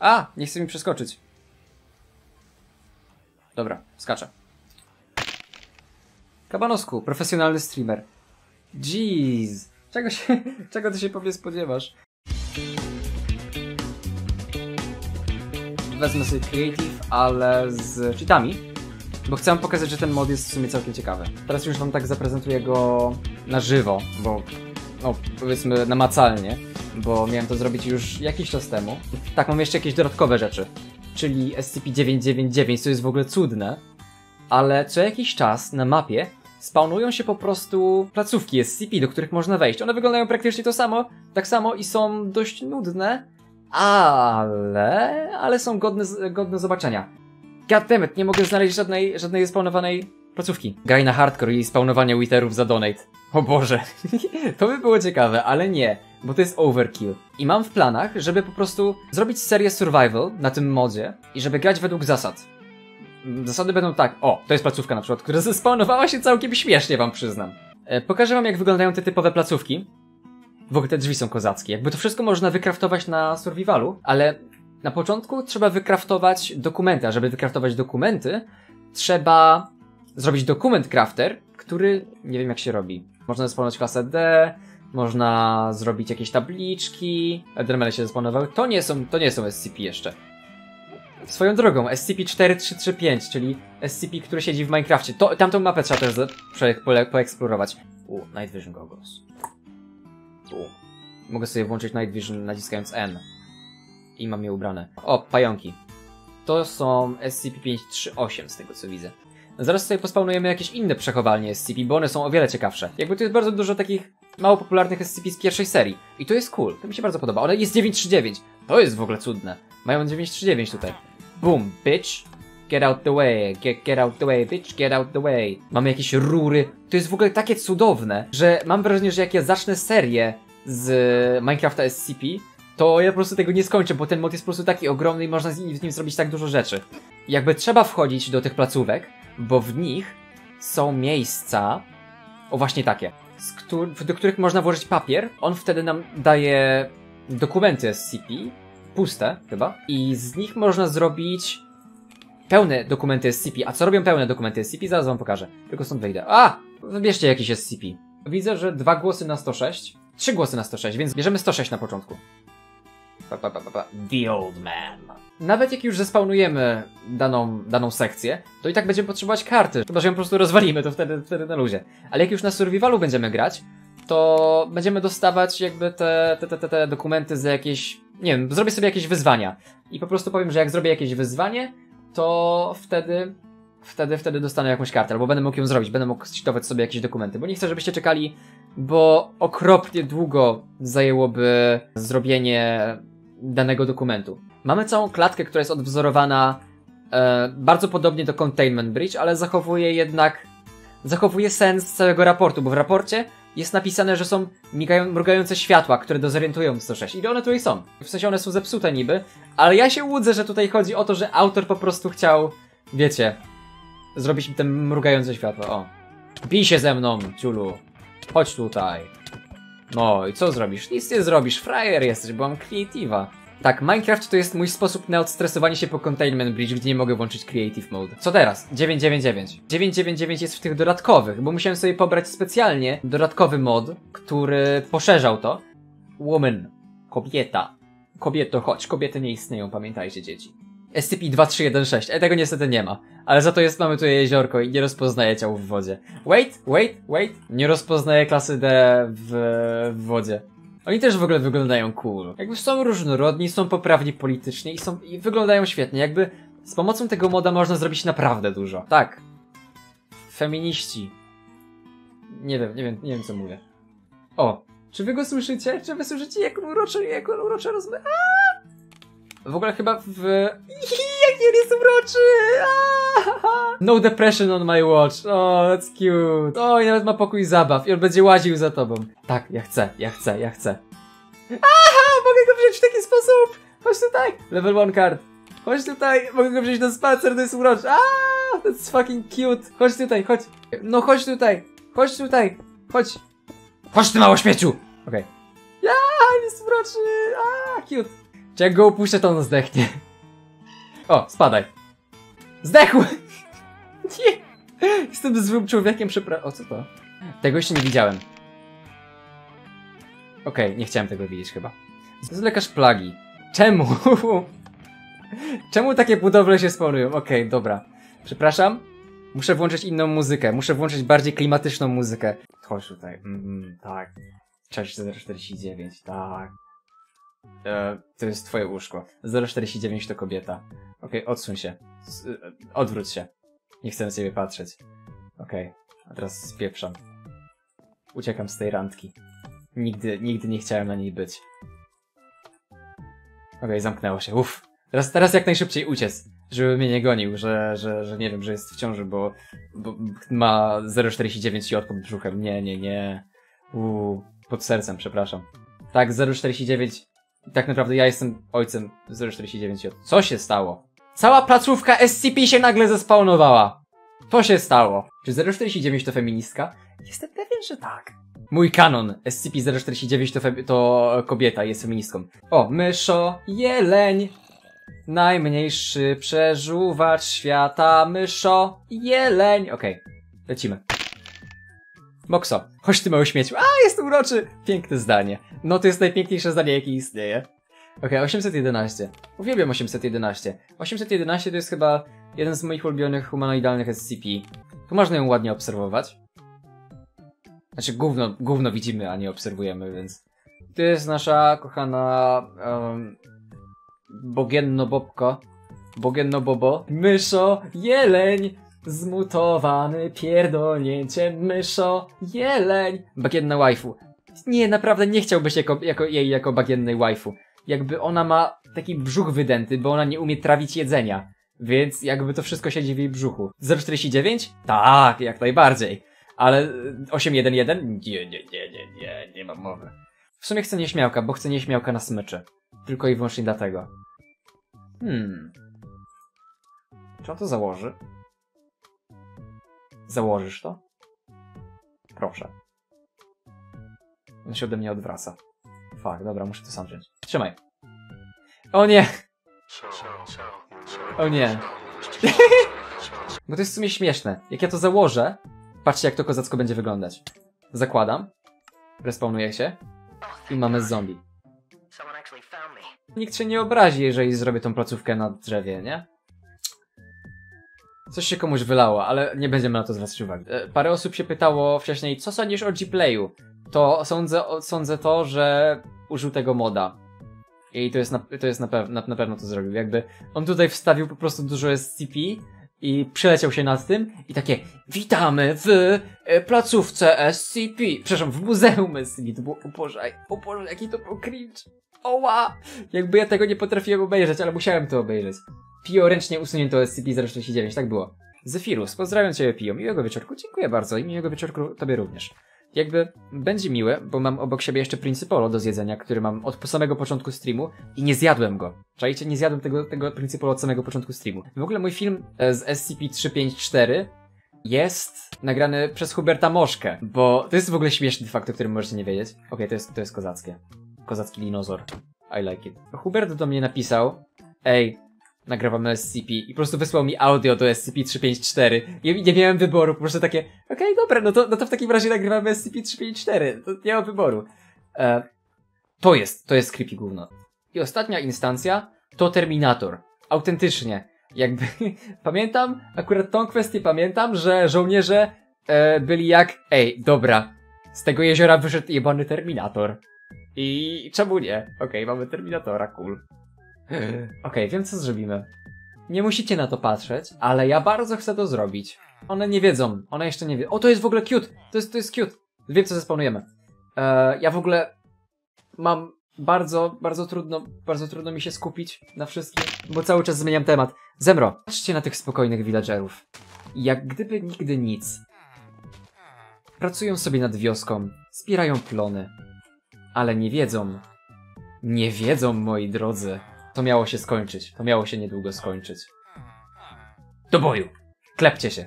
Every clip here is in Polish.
A! Nie chce mi przeskoczyć. Dobra, skaczę. Kabanosku, profesjonalny streamer. Jeez. Czego ty się pewnie spodziewasz? Wezmę sobie Creative, ale z cheatami, bo chcę pokazać, że ten mod jest w sumie całkiem ciekawy. Teraz już wam tak zaprezentuję go na żywo, bo no powiedzmy namacalnie, bo miałem to zrobić już jakiś czas temu. Tak, mam jeszcze jakieś dodatkowe rzeczy, czyli SCP-999, co jest w ogóle cudne, ale co jakiś czas na mapie spawnują się po prostu placówki SCP, do których można wejść. One wyglądają praktycznie tak samo i są dość nudne, ale są godne zobaczenia. Goddammit, nie mogę znaleźć żadnej spawnowanej placówki. Graj na hardcore i spawnowanie witherów za donate. O Boże, to by było ciekawe, ale nie, bo to jest overkill. I mam w planach, żeby po prostu zrobić serię survival na tym modzie i żeby grać według zasad. Zasady będą tak, o, to jest placówka na przykład, która zespawnowała się całkiem śmiesznie, wam przyznam. Pokażę wam, jak wyglądają te typowe placówki. W ogóle te drzwi są kozackie. Jakby to wszystko można wykraftować na survivalu, ale na początku trzeba wykraftować dokumenty, a żeby wykraftować dokumenty, trzeba zrobić dokument crafter, który nie wiem jak się robi. Można zespawnować klasę D, można zrobić jakieś tabliczki, Endermany się zespawnowały. To nie są SCP jeszcze. Swoją drogą, SCP-4335, czyli SCP, który siedzi w Minecrafcie. Tamtą mapę trzeba też poeksplorować. Night Vision Goggles. Mogę sobie włączyć Night Vision naciskając N. I mam je ubrane. O, pająki. To są SCP-538 z tego co widzę. Zaraz sobie pospawnujemy jakieś inne przechowalnie SCP, bo one są o wiele ciekawsze. Jakby tu jest bardzo dużo takich mało popularnych SCP z pierwszej serii. I to jest cool, to mi się bardzo podoba. Ale jest 939. To jest w ogóle cudne. Mają 939 tutaj. Boom, bitch. Get out the way, get out the way, bitch, get out the way. Mamy jakieś rury. To jest w ogóle takie cudowne, że mam wrażenie, że jak ja zacznę serię z Minecrafta SCP, to ja po prostu tego nie skończę, bo ten mod jest po prostu taki ogromny i można w nim zrobić tak dużo rzeczy. Jakby trzeba wchodzić do tych placówek, bo w nich są miejsca, o właśnie takie, do których można włożyć papier. On wtedy nam daje dokumenty SCP, puste chyba, i z nich można zrobić pełne dokumenty SCP. A co robią pełne dokumenty SCP? Zaraz wam pokażę. Tylko stąd wejdę. Wybierzcie jakiś SCP. Widzę, że 2 głosy na 106. 3 głosy na 106, więc bierzemy 106 na początku. The Old Man. Nawet jak już zespawnujemy daną sekcję, to i tak będziemy potrzebować karty. Chyba że ją po prostu rozwalimy, to wtedy na luzie. Ale jak już na survivalu będziemy grać, to będziemy dostawać jakby te dokumenty za jakieś... Nie wiem, zrobię sobie jakieś wyzwania. I po prostu powiem, że jak zrobię jakieś wyzwanie, to wtedy dostanę jakąś kartę, albo będę mógł ją zrobić, będę mógł zczytować sobie jakieś dokumenty, bo nie chcę, żebyście czekali, bo okropnie długo zajęłoby zrobienie danego dokumentu. Mamy całą klatkę, która jest odwzorowana bardzo podobnie do Containment Bridge, ale zachowuje sens całego raportu, bo w raporcie jest napisane, że są mrugające światła, które dezorientują 106. I one tutaj są. W sensie one są zepsute niby, ale ja się łudzę, że tutaj chodzi o to, że autor po prostu chciał, wiecie, zrobić te mrugające światła. O. Bij się ze mną, ciulu. Chodź tutaj. No i co zrobisz? Nic nie zrobisz, frajer jesteś, bo mam creative'a. Tak, Minecraft to jest mój sposób na odstresowanie się po Containment Bridge, gdzie nie mogę włączyć Creative Mode. Co teraz? 999. 999 jest w tych dodatkowych, bo musiałem sobie pobrać specjalnie dodatkowy mod, który poszerzał to. Woman. Kobieta. Kobieto, chodź. Kobiety nie istnieją, pamiętajcie, dzieci. SCP-2316. Tego niestety nie ma. Ale za to mamy tu jeziorko i nie rozpoznaje ciał w wodzie. Wait. Nie rozpoznaje klasy D w wodzie. Oni też w ogóle wyglądają cool. Jakby są różnorodni, są poprawni politycznie i wyglądają świetnie. Jakby z pomocą tego moda można zrobić naprawdę dużo. Tak. Feminiści. Nie wiem co mówię. O, czy wy go słyszycie? Czy wy słyszycie jak on uroczo rozmawia? W ogóle chyba jaki on jest uroczy! No depression on my watch. Oh, that's cute. O, i nawet ma pokój zabaw i on będzie łaził za tobą. Tak, ja chcę. Mogę go wziąć w taki sposób! Chodź tutaj! Level 1 card. Chodź tutaj! Mogę go wziąć na spacer, to jest uroczy. That's fucking cute. Chodź tutaj, chodź. No chodź tutaj. Chodź ty mało śmieciu! Okej. Jest uroczy! Cute. Czy jak go upuszczę, to on zdechnie? O, spadaj. Zdechł! Nie! Jestem złym człowiekiem, przepraszam. O, co to? Tego jeszcze nie widziałem. Okej, nie chciałem tego widzieć chyba. To jest lekarz plagi. Czemu? Czemu takie budowle się spawnują? Okej, dobra. Przepraszam. Muszę włączyć inną muzykę. Muszę włączyć bardziej klimatyczną muzykę. Chodź tutaj. Tak. Cześć 049, tak. To jest twoje łóżko. 049 to kobieta. Okej, odsuń się. Odwróć się. Nie chcę na ciebie patrzeć. Okej, a teraz spieprzam. Uciekam z tej randki. Nigdy nie chciałem na niej być. Okej, zamknęło się. Uff. Teraz jak najszybciej uciec. Żeby mnie nie gonił, że nie wiem, że jest w ciąży, bo ma 0,49 i pod brzuchem. Nie. Pod sercem, przepraszam. Tak, 0,49. Tak naprawdę ja jestem ojcem 0,49 i Co się stało? Cała placówka SCP się nagle zespawnowała. To się stało. Czy 0,49 to feministka? Jestem pewien, że tak. Mój kanon SCP-049 to kobieta, jest feministką. O, myszo, jeleń. Najmniejszy przeżuwacz świata, myszo, jeleń. Okej, lecimy. Mokso, chodź ty mały śmieciu. Jest uroczy. Piękne zdanie. No to jest najpiękniejsze zdanie, jakie istnieje. Okej, 811. Uwielbiam 811. 811 to jest chyba jeden z moich ulubionych humanoidalnych SCP. Tu można ją ładnie obserwować. Znaczy gówno widzimy, a nie obserwujemy, więc... To jest nasza kochana... Bogienno-bobko. Bogienno-bobo. Myszo, jeleń! Zmutowany pierdolnięciem, myszo, jeleń! Bagienna waifu. Nie, naprawdę nie chciałbyś jej jako bagiennej waifu. Jakby ona ma taki brzuch wydęty, bo ona nie umie trawić jedzenia. Więc jakby to wszystko siedzi w jej brzuchu. 0,49? Tak, jak najbardziej. Ale 811? Nie mam mowy. W sumie chcę nieśmiałka, bo chcę nieśmiałka na smyczy. Tylko i wyłącznie dlatego. Czy on to założy? Założysz to? Proszę. On się ode mnie odwraca. Fuck, dobra, muszę to sam wziąć. Trzymaj. O nie! O nie. Bo to jest w sumie śmieszne. Jak ja to założę, patrzcie jak to kozacko będzie wyglądać. Zakładam. Respawnuje się. I mamy zombie. Nikt się nie obrazi, jeżeli zrobię tą placówkę na drzewie, nie? Coś się komuś wylało, ale nie będziemy na to zwracać uwagi. Parę osób się pytało wcześniej, co sądzisz o G-Playu? To sądzę to, że użył tego moda. I to jest na pewno to zrobił. Jakby on tutaj wstawił po prostu dużo SCP i przeleciał się nad tym i takie witamy w placówce SCP. Przepraszam, w muzeum SCP. To było, o Boże, jaki to był cringe. Oła! Jakby ja tego nie potrafiłem obejrzeć, ale musiałem to obejrzeć. Pio ręcznie usunięto SCP-049, tak było. Zephirus, pozdrawiam cię Pio, miłego wieczorku, dziękuję bardzo i miłego wieczorku tobie również. Jakby będzie miłe, bo mam obok siebie jeszcze Principolo do zjedzenia, który mam od samego początku streamu i nie zjadłem go. Czajcie, nie zjadłem tego Principolo od samego początku streamu. W ogóle mój film z SCP-354 jest nagrany przez Huberta Moszkę, bo to jest w ogóle śmieszny fakt, o którym możecie nie wiedzieć. Okej, to jest kozackie. Kozacki dinozor. I like it. Hubert do mnie napisał, ej, nagrywamy SCP i po prostu wysłał mi audio do SCP-354 i nie miałem wyboru, po prostu takie okej, dobra, no to w takim razie nagrywamy SCP-354, to nie mam wyboru. To jest creepy gówno. I ostatnia instancja to Terminator. Autentycznie. Jakby pamiętam, akurat tą kwestię pamiętam, że żołnierze byli jak, ej, dobra, z tego jeziora wyszedł jebany Terminator. I czemu nie? Okej, mamy Terminatora, cool. Okej, wiem co zrobimy. Nie musicie na to patrzeć, ale ja bardzo chcę to zrobić. One nie wiedzą, one jeszcze nie wiedzą. O, to jest w ogóle cute! To jest cute. Wiem co zespawnujemy. Ja w ogóle mam bardzo trudno mi się skupić na wszystkim, bo cały czas zmieniam temat. Zemro, patrzcie na tych spokojnych villagerów. Jak gdyby nigdy nic. Pracują sobie nad wioską, zbierają plony. Ale nie wiedzą, moi drodzy. To miało się skończyć. To miało się niedługo skończyć. Do boju! Klepcie się.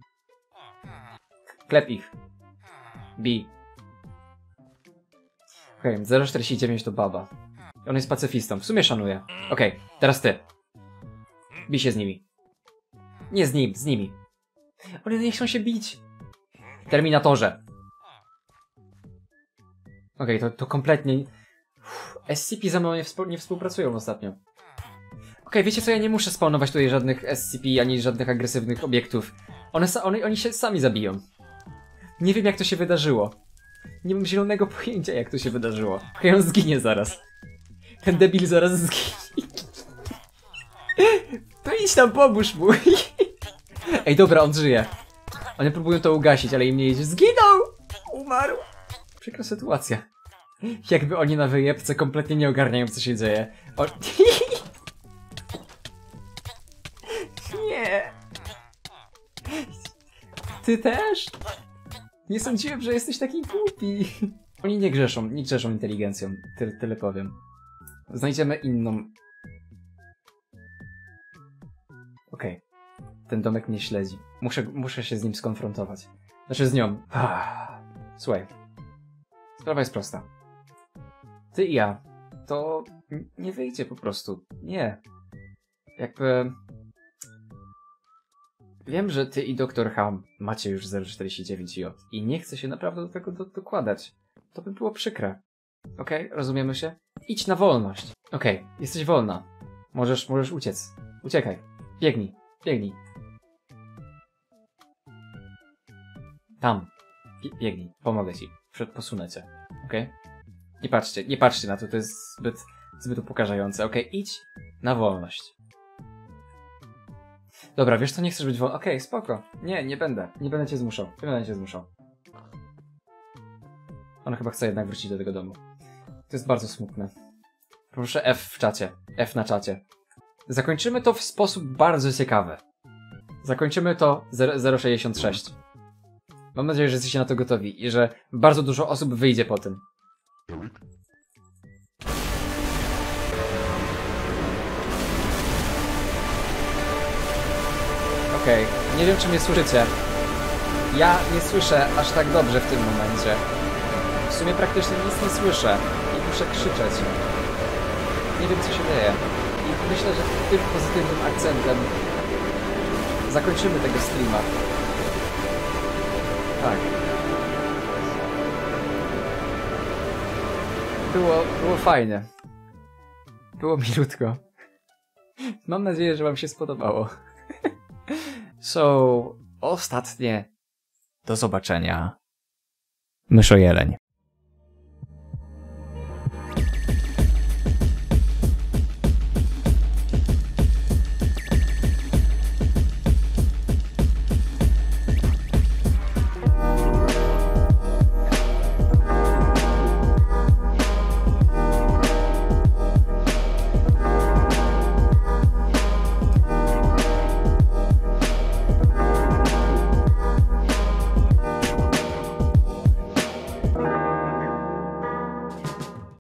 Klep ich. Bij. Okej, 0,49 to baba. On jest pacyfistą. W sumie szanuję. Okej, teraz ty. Bij się z nimi. Nie z nim, z nimi. One nie chcą się bić. Terminatorze. Okej, to kompletnie... SCP ze mną nie współpracują ostatnio. Okej, wiecie co, ja nie muszę spawnować tutaj żadnych SCP, ani żadnych agresywnych obiektów. Oni się sami zabiją. Nie wiem jak to się wydarzyło. Nie mam zielonego pojęcia jak to się wydarzyło. Okej, on zginie zaraz. Ten debil zaraz zginie. To idź tam, pomóż mu. Ej, dobra, on żyje. One próbują to ugasić, ale im nie idzie. Zginął! Umarł! Przykra sytuacja. Jakby oni na wyjebce kompletnie nie ogarniają co się dzieje. Nie! Ty też? Nie sądziłem, że jesteś taki głupi. Oni nie grzeszą inteligencją. Tyle powiem. Znajdziemy inną. Okej. Ten domek mnie śledzi. Muszę się z nim skonfrontować. Znaczy z nią. Słuchaj. Sprawa jest prosta. Ty i ja. To nie wyjdzie po prostu. Nie. Jakby... Wiem, że ty i Dr. Ham macie już 0,49J i nie chcę się naprawdę do tego dokładać. To by było przykre. Okej? Rozumiemy się? Idź na wolność. Okej, jesteś wolna. Możesz uciec. Uciekaj. Biegnij. Tam. Biegnij. Pomogę ci. Posunę cię. Okej? Nie patrzcie na to, to jest zbyt upokarzające. Okej, idź na wolność. Dobra, wiesz co, nie chcesz być wolny. Okej, spoko. Nie będę. Nie będę cię zmuszał. On chyba chce jednak wrócić do tego domu. To jest bardzo smutne. Proszę F w czacie. F na czacie. Zakończymy to w sposób bardzo ciekawy. Zakończymy to 0,66. Mam nadzieję, że jesteście na to gotowi i że bardzo dużo osób wyjdzie po tym. Okej, nie wiem czy mnie słyszycie. Ja nie słyszę aż tak dobrze w tym momencie. W sumie praktycznie nic nie słyszę i muszę krzyczeć. Nie wiem co się dzieje. I myślę, że tym pozytywnym akcentem zakończymy tego streama. Tak. Było fajnie. Było milutko. Mam nadzieję, że wam się spodobało. Ostatnie. Do zobaczenia. Myszojeleń.